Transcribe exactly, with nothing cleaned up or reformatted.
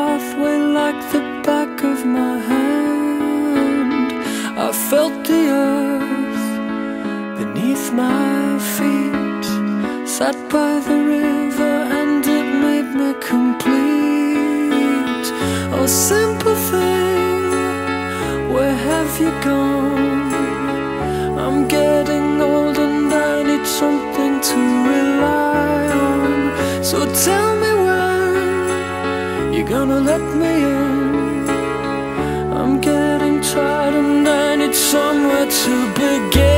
pathway like the back of my hand. I felt the earth beneath my feet, sat by the river and it made me complete. Oh simple thing, where have you gone? I'm getting old and I need something to rely on. So tell me when you're gonna let me in. I'm getting tired and I need somewhere to begin.